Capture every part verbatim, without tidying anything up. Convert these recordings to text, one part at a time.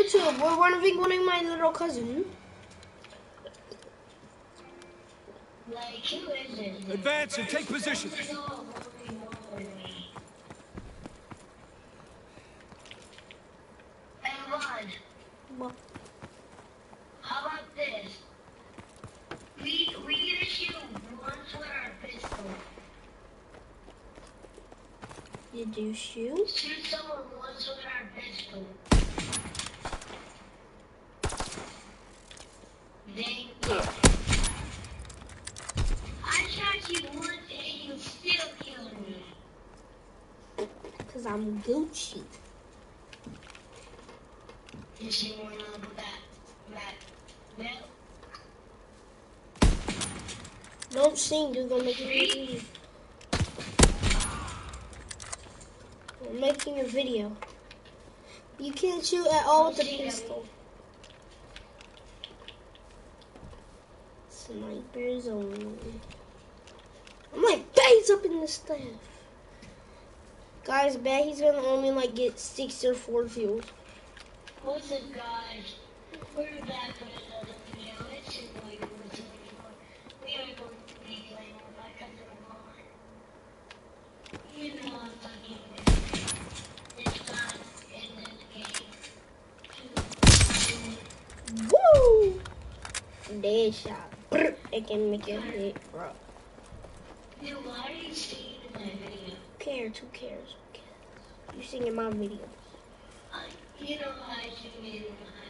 YouTube. We're one of one of my little cousins. Like, who is it? Advance and take position. And one. What? How about this? We we get to shoot once with our pistol. Did you shoot? Shoot someone once with our pistol. Then I shot you once and you still killed me. Cause I'm Gucci. You see more now about that? That belt? Don't sing, you're gonna make me leave. I'm making a video. You can't shoot at all with the pistol. Snipers only. I'm like base up in the staff. Guys, bet he's gonna only like get six or four kills. What's up, guys? We're back with another video. It's your boy, Number twenty-four. We are going to be playing with my cousin Amon. You know I'm talking about this time in this game. Woo! Dead shot. It can make it hit, bro. Dude, why are you singing in my video? Who cares? Who cares? Who cares? You sing in my videos. Uh, you know I sing in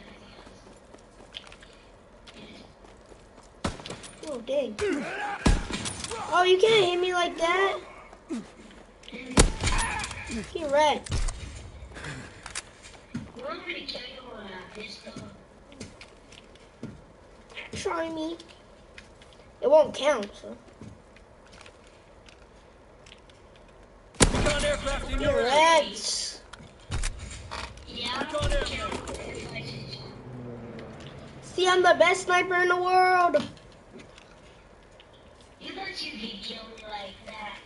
my videos. Oh, dang. Oh, you can't hit me like that. Get wrecked. You want me to kill you with a pistol? Try me. It won't count, so. Recon aircraft in Get your area. wrecked. Yeah, Recon aircraft. See, I'm the best sniper in the world. You thought you could kill me like that.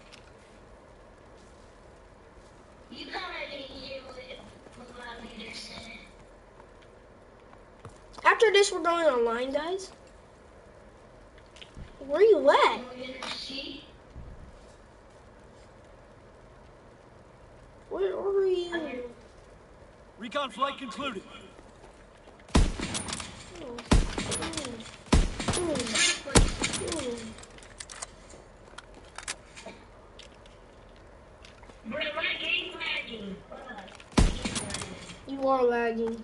You thought I didn't hear what, what my leader said. After this, we're going online, guys. Where you at? We're gonna see. Where are you? Recon flight concluded. Oh. Ooh. Ooh. Ooh. Bro, my game's lagging. You are lagging.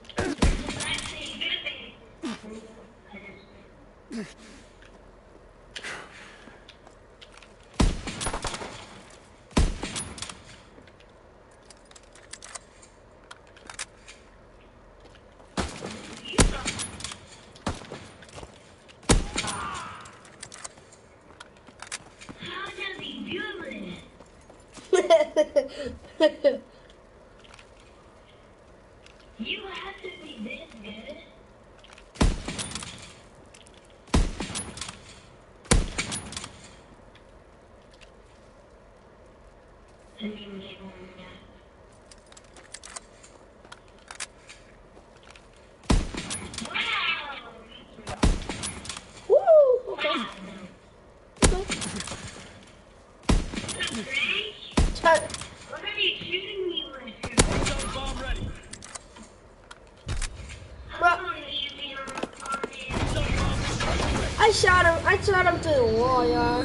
How does he do it? You have to be this good. I didn't get one yet. Wow! Woo! Okay. Great. Start. What are you shooting me with? Recon bomb ready. Bro, How long are you being on on it? I shot him. I shot him through the wall, y'all.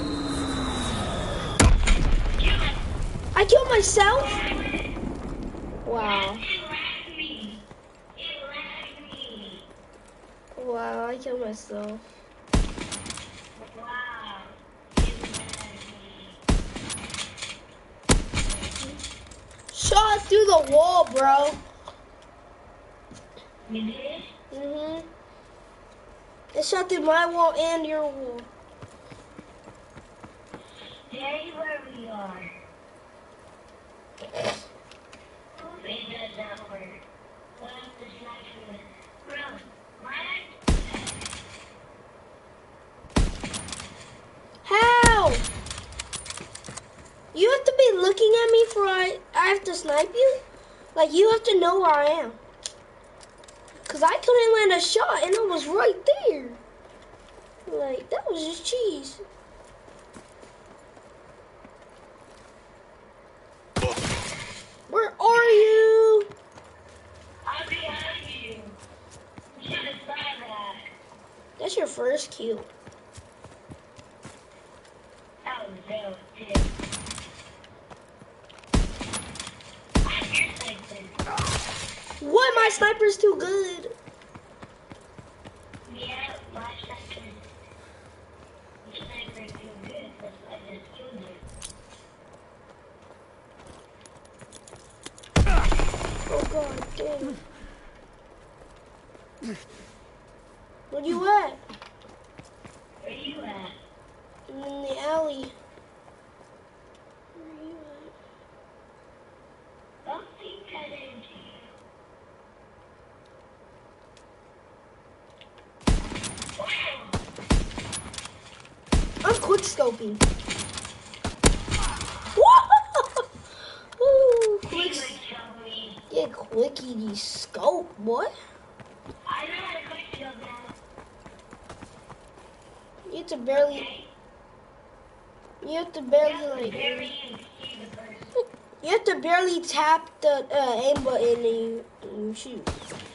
I killed myself? Wow. It lagged me. It lagged me. Wow, I killed myself. Wow. It lagged me. Shot through the wall, bro. You did? Mm-hmm. It shot through my wall and your wall. Stay where we are. It does not work. What if the sniper? Bro, why? How? You have to be looking at me for I, I have to snipe you? Like, you have to know where I am. Cause I couldn't land a shot and I was right there. Like, that was just cheese. Where are you? I'm behind you. You should have tried that. That's your first kill. That was dope, too. I hear something. What? My sniper's too good. Yeah, my sniper. Your sniper's too good. That's why I just killed you. Oh god damn. Where you at? Where you at? I'm in the alley. Where you Don't think I didn't see you. at? I'm quick scoping. Whoa! Ooh, quick. Please show me. Yeah, quickie scope, boy. I know how to quick show now. You have to barely. Okay. You have to barely Yeah, like. very see the person. You have to barely tap the uh, aim button and you, and you shoot.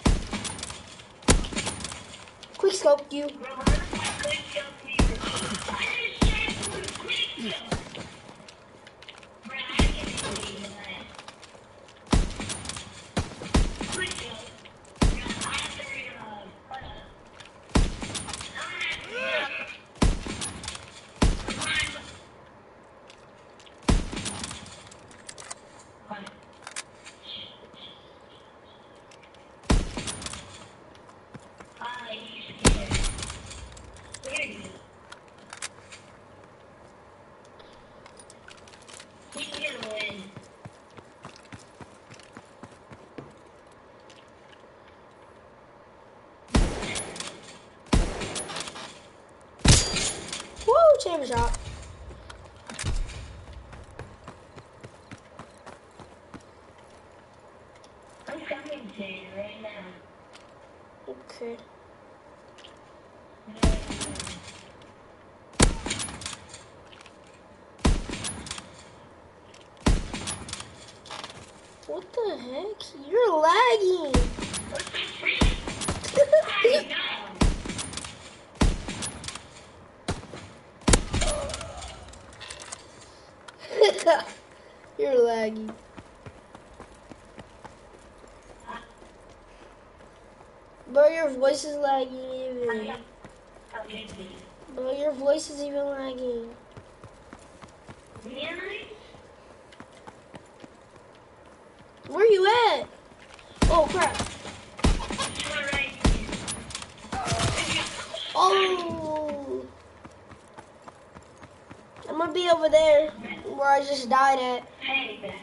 Quick scope you. Bro, how does my quick show me? I didn't say it was quick show. Bro, I can't believe that. Quick show. Bro, I have to reload. Hold up. I'm gonna have to Woo, chamber shot. I'm coming to you right now. Okay. What the heck? You're lagging. What the freak? I know. You're laggy. Bro, your voice is lagging even. Okay, please. Bro, your voice is even lagging. Really? Where you at? Oh crap. You're right. Oh. I'm gonna be over there where I just died at. Hey, that.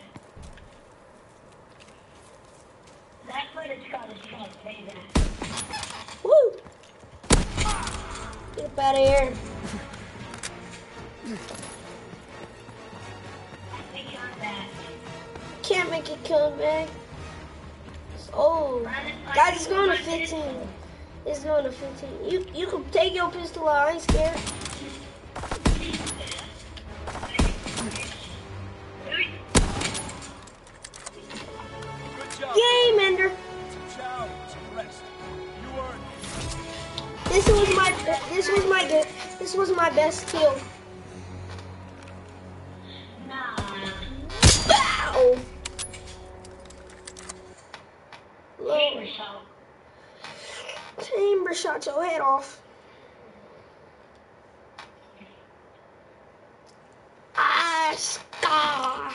That's what it's called. It's called payback. Woo! Get up out of here. I think I'm back. Can't make it come back. Oh, guys, it's going to fifteen. It's going to fifteen. You you can take your pistol out. I ain't scared. Good job. Game ender. Challenge. Rest. You earned it. This was my this was my good this was my best kill. Nah. Wow. Chamber shot. Chamber shot your head off. Ah, star.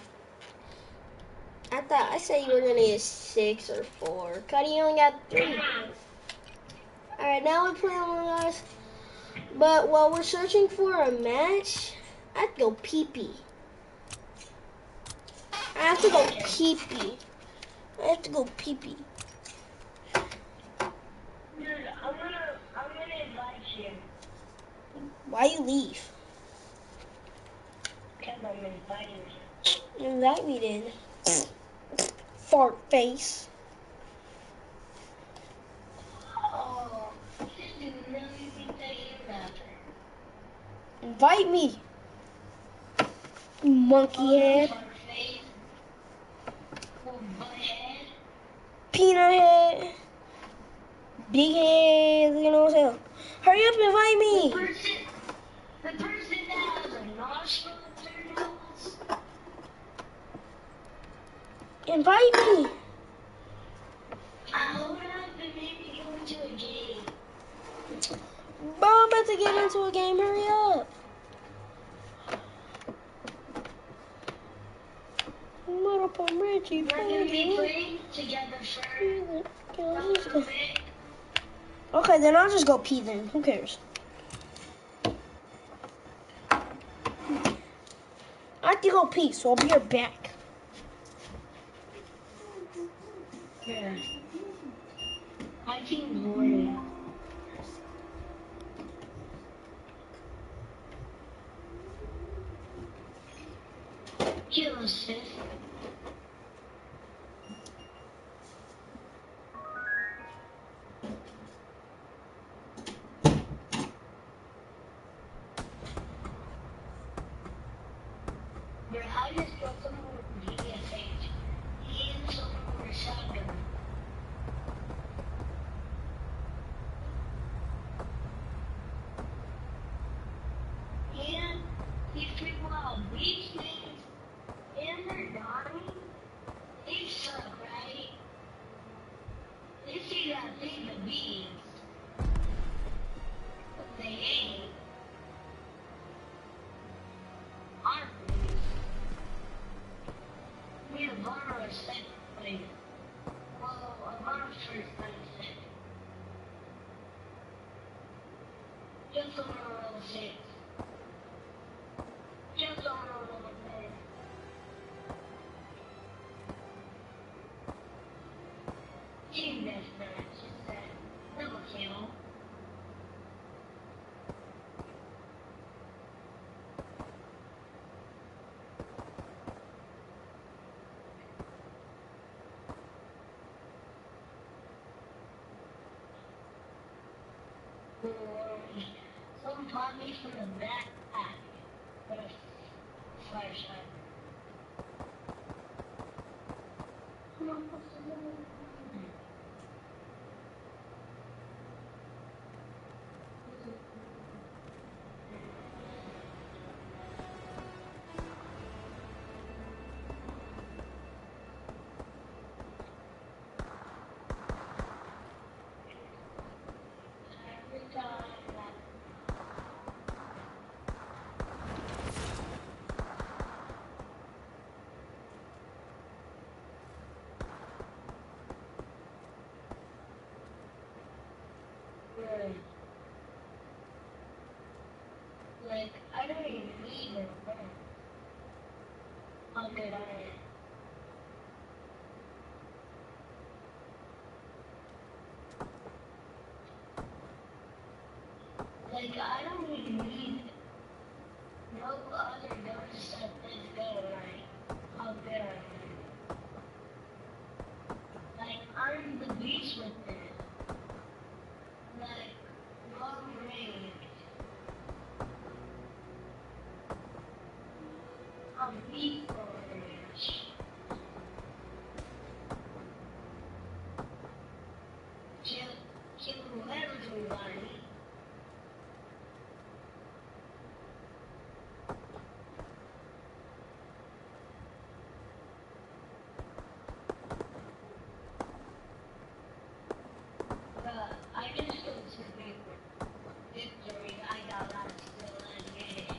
I thought I said you were gonna get six or four. Cuddy, you only got three. Alright, now we're playing Among Us. But while we're searching for a match, I have to go pee-pee. I have to go pee-pee. I have to go pee-pee. Dude, I'm gonna, I'm gonna invite you. Why you leave? Because I'm inviting you. Invite me then. Fart face. Invite me. You monkey head. Peanut head. Big head. You know what I'm saying? Hurry up and invite me. The person, the person that has a nostril in their nose. Invite me. I hold up and maybe go into a game. Bro, I'm about to get into a game. Hurry up. What up, I'm Reggie. We're gonna be playing together for a little bit. Okay, then I'll just go pee then. Who cares? I have to go pee, so I'll be right back. Yeah. My team's winning. Kill assist. Yeah, I just got someone with G S H. He and someone with a shotgun. And these people out beach things, and they're dying. They suck, right? They see that thing the bees. But they ain't. Aren't bees. We have borrowed a second plate. Well, a lot of first plate set. Just on a level six. Just on a level ten. Team deathmatch is that double kill. Someone caught me from the back with a flashlight. Every time that Right. Like, I don't even need it. How good I am. Like, I don't even need no other gun set this gun right. How good I am. Like, I'm the beast with it. Like, long range. I'm beat long range. Kill, kill everybody. But I just don't see victory. I got that still in game.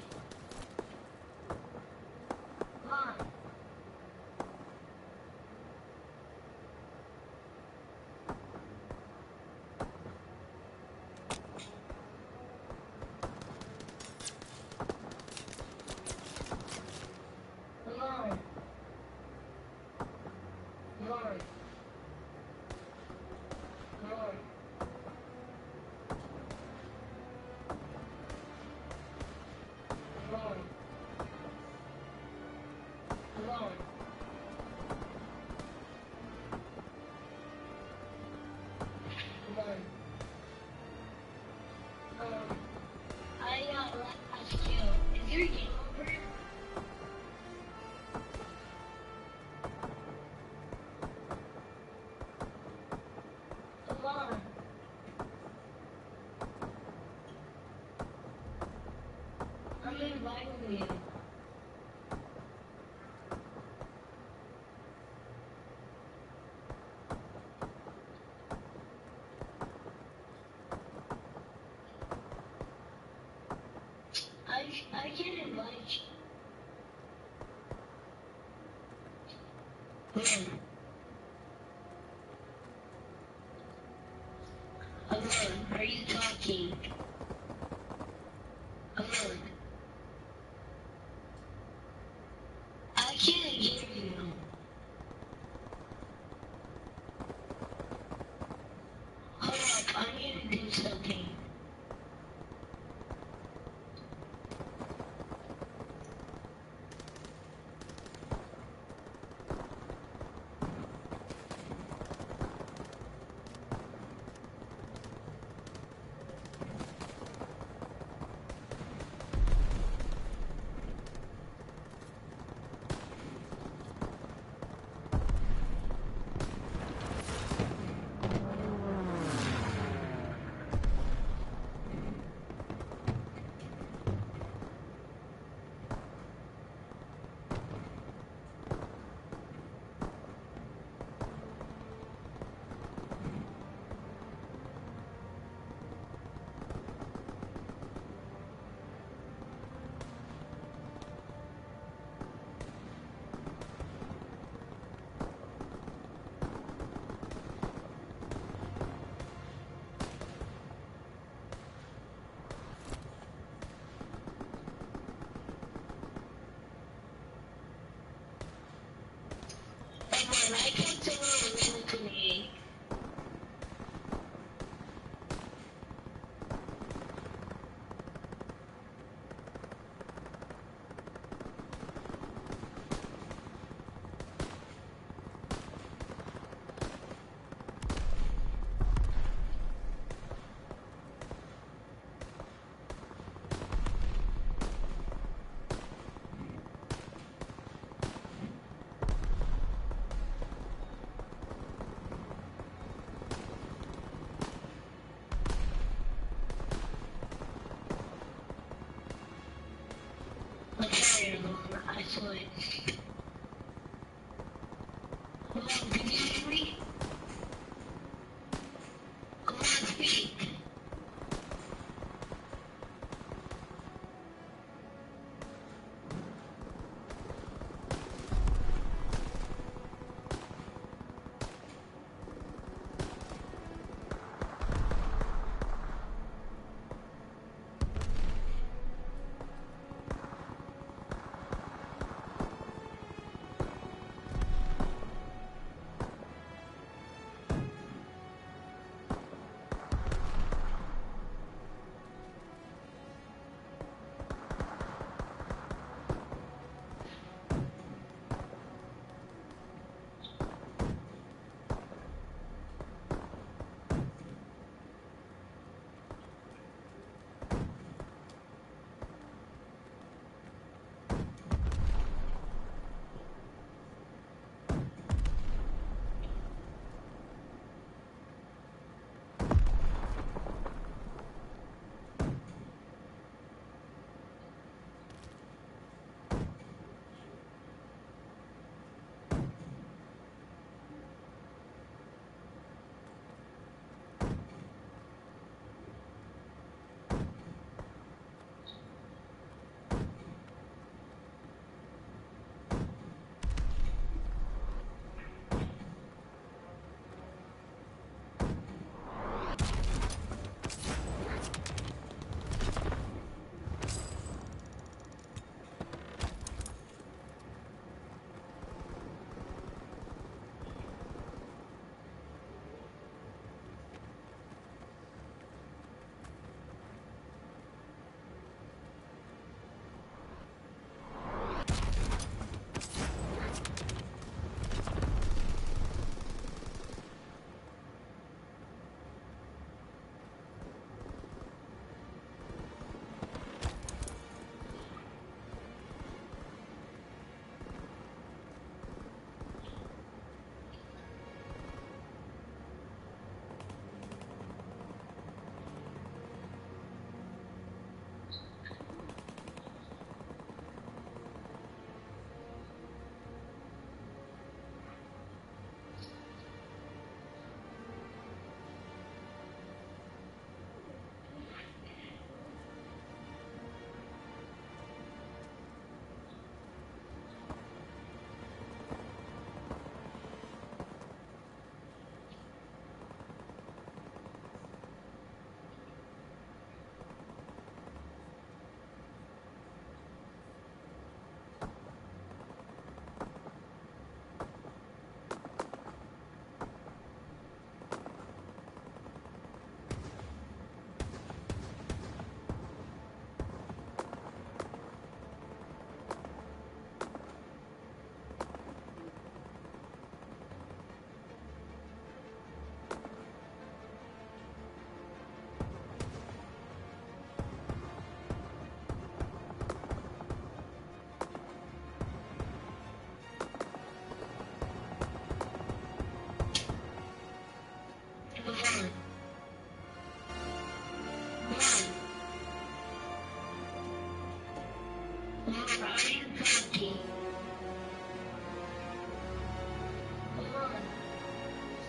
Come on. Come on. Come on. Come on. Come on. Come on. Come on. Um, I got last kill. Hello. Hello. Are you talking? Hello. I can't hear you. Hold up. I need to do something. Come on, I can't tell you to listen to me. Okay, I switched. Hold on, can you hear me? Come on, speak.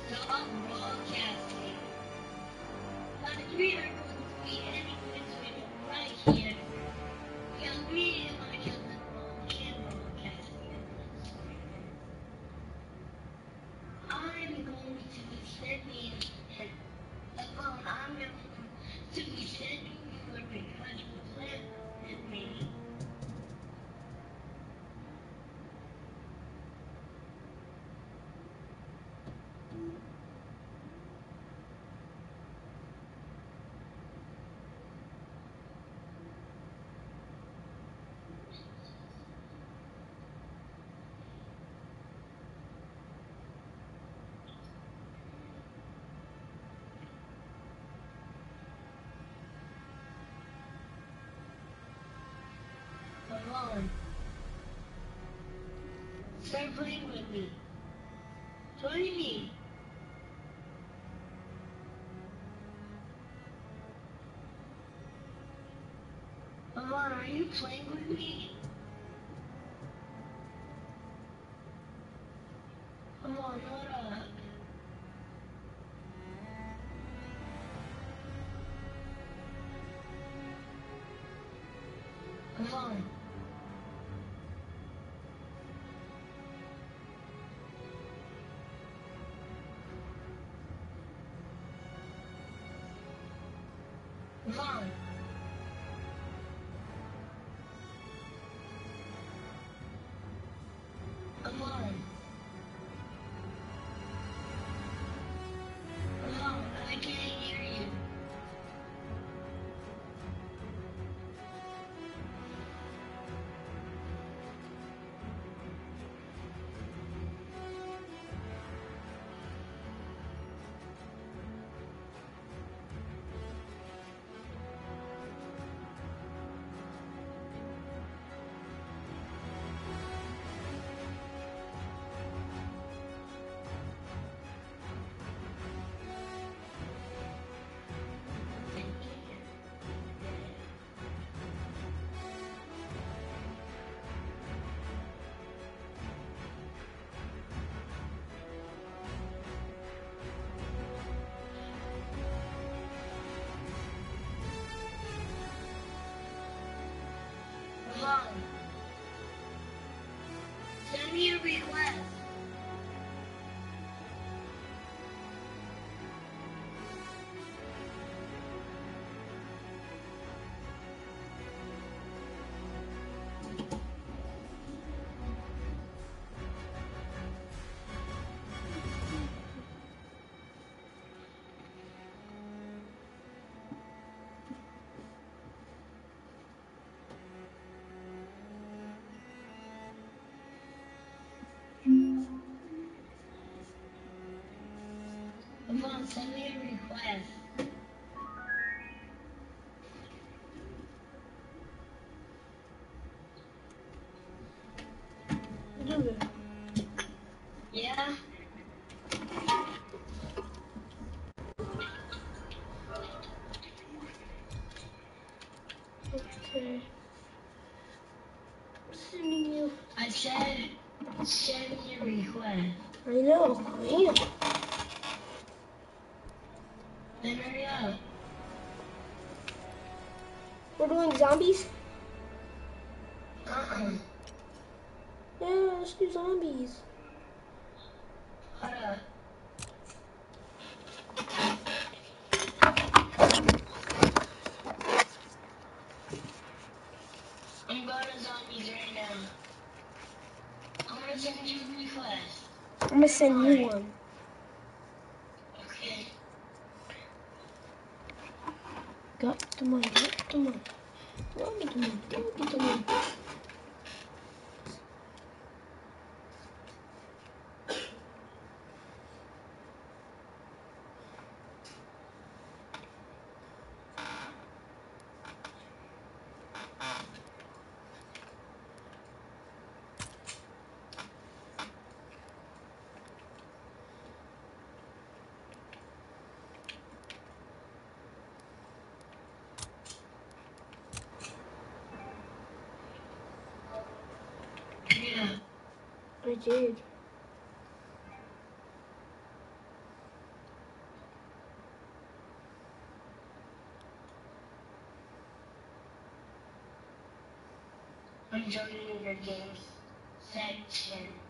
So I'm broadcasting. But we are going to be ending this video right here. Because me and my cousin Ron can broadcast together. I'm going to be sending a phone. I'm going to be sending you a request to play with me. Come on. Start playing with me. Join me. Come on, are you playing with me? Come on, what up? Come on. Come on. Come on. Come on, I can't hear you. Come on. Send me a request. Come on, send me a request. Dude. Yeah? Okay. I'm sending you. I said, send me a request. I know. I am. Then hurry up. We're doing zombies? Uh-uh. Yeah, let's do zombies. Hold up. I'm going to zombies right now. I'm gonna send you a request. I'm gonna send you one. Okay. Got the money. Got the money. Don't get the money. Don't get the money. Yeah. I did. I'm joining your games section.